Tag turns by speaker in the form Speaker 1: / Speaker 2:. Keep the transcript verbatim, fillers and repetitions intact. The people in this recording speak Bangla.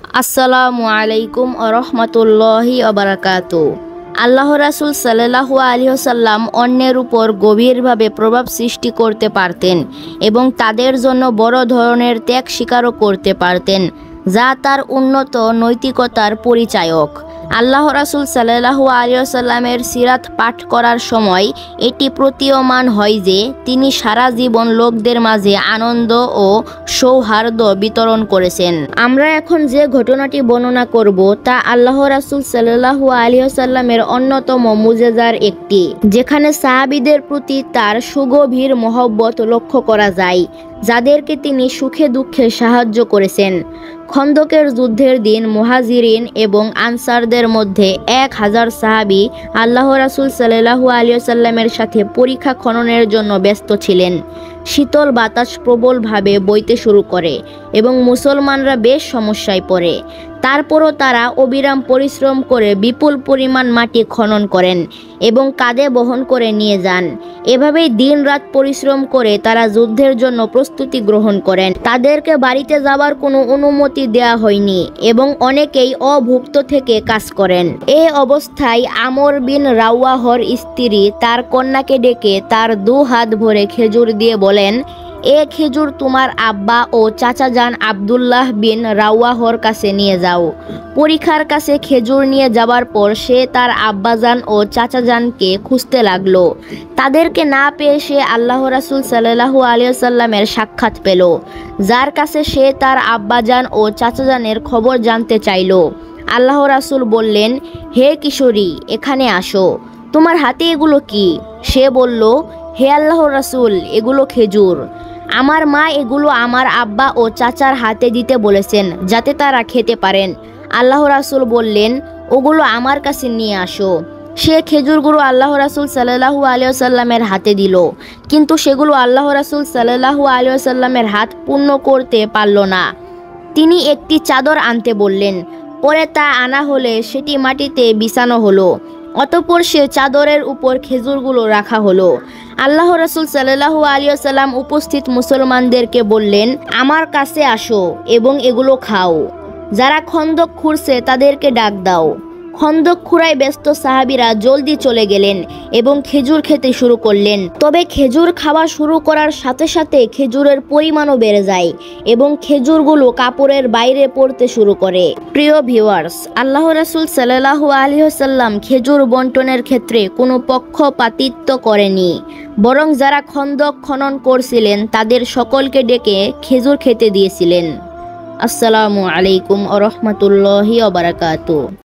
Speaker 1: আসসালামু আলাইকুম ওয়া রাহমাতুল্লাহি ওয়া বারাকাতুহু। আল্লাহ রাসূল সাল্লাল্লাহু আলাইহি ওয়াসাল্লাম অন্যের উপর গভীরভাবে প্রভাব সৃষ্টি করতে পারতেন এবং তাদের জন্য বড় ধরনের ত্যাগ স্বীকারও করতে পারতেন, যা তার উন্নত নৈতিকতার পরিচায়ক। আল্লাহ রাসূল সাল্লাল্লাহু আলাইহি ওয়াসাল্লামের সিরাত পাঠ করার সময় এটি প্রতীয়মান হয় যে তিনি সারা জীবন লোকদের মাঝে আনন্দ ও সৌহার্দ্য বিতরণ করেছেন। আমরা এখন যে ঘটনাটি বর্ণনা করব তা আল্লাহ রাসূল সাল্লাল্লাহু আলাইহি ওয়াসাল্লামের অন্যতম মুজিজার একটি, যেখানে সাহাবীদের প্রতি তার সুগভীর মহব্বত লক্ষ্য করা যায়, যাদেরকে তিনি সুখে দুঃখে সাহায্য করেছেন। খন্দকের যুদ্ধের দিন মুহাজিরিন এবং আনসারদের মধ্যে এক হাজার সাহাবী আল্লাহ রাসূল সাল্লাল্লাহু আলাইহি ওয়াসাল্লামের সাথে পরিখা খননের জন্য ব্যস্ত ছিলেন। শীতল বাতাস প্রবলভাবে বইতে শুরু করে এবং মুসলমানরা বেশ সমস্যায় পড়ে। তারপরও তারা অবিরাম পরিশ্রম করে বিপুল পরিমাণ মাটি খনন করেন এবং কাঁধে বহন করে নিয়ে যান। এভাবেই দিন রাত পরিশ্রম করে তারা যুদ্ধের জন্য প্রস্তুতি গ্রহণ করেন। তাদেরকে বাড়িতে যাবার কোনো অনুমতি দেয়া হয়নি এবং অনেকেই অভুক্ত থেকে কাজ করেন। এই অবস্থায় আমর বিন রাওয়াহর স্ত্রী তার কন্যাকে ডেকে তার দু হাত ভরে খেজুর দিয়ে বলেন, এ খেজুর তোমার আব্বা ও চাচাজান আব্দুল্লাহ বিন রাওয়াহর কাছে নিয়ে যাও। পরিখার কাছে খেজুর নিয়ে যাবার পর সে তার আব্বাজান ও চাচাজানকে খুঁজতে লাগলো। তাদেরকে না পেয়ে সে আল্লাহ রাসূল সাল্লাল্লাহু আলাইহি ওয়াসাল্লামের সাক্ষাৎ পেল, যার কাছে সে তার আব্বাজান ও চাচাজানের খবর জানতে চাইল। আল্লাহ রাসূল বললেন, হে কিশোরী, এখানে আসো। তোমার হাতে এগুলো কি? সে বলল, হে আল্লাহর রাসূল, এগুলো খেজুর। আমার মা এগুলো আমার আব্বা ও চাচার হাতে দিতে বলেছেন, যাতে তারা খেতে পারেন। আল্লাহ রাসূল বললেন, ওগুলো আমার কাছে নিয়ে আসো। সে খেজুরগুলো আল্লাহ রাসূল সাল্লাল্লাহু আলাইহি ওয়াসাল্লামের হাতে দিল, কিন্তু সেগুলো আল্লাহ রাসূল সাল্লাল্লাহু আলাইহি ওয়াসাল্লামের হাত পূর্ণ করতে পারল না। তিনি একটি চাদর আনতে বললেন। পরে তা আনা হলে সেটি মাটিতে বিছানো হলো। অতঃপর সে চাদরের উপর খেজুরগুলো রাখা হলো। আল্লাহ রাসূল সাল্লাল্লাহু আলাইহি ওয়াসাল্লাম উপস্থিত মুসলমানদেরকে বললেন, আমার কাছে আসো এবং এগুলো খাও। যারা খন্দক খুঁড়ছে তাদেরকে ডাক দাও। খন্দক খুঁড়ায় ব্যস্ত সাহাবীরা জলদি চলে গেলেন এবং খেজুর খেতে শুরু করলেন। তবে খেজুর খাওয়া শুরু করার সাথে সাথে খেজুরের পরিমাণও বেড়ে যায় এবং খেজুরগুলো কাপড়ের বাইরে পড়তে শুরু করে। প্রিয় ভিউয়ার্স, আল্লাহ রাসূল সাল্লাল্লাহু আলাইহি ওয়াসাল্লাম খেজুর বন্টনের ক্ষেত্রে কোনো পক্ষপাতিত্ব করেনি, বরং যারা খন্দক খনন করছিলেন তাদের সকলকে ডেকে খেজুর খেতে দিয়েছিলেন। আসসালামু আলাইকুম ওয়া রাহমাতুল্লাহি ওয়া বারাকাতুহু।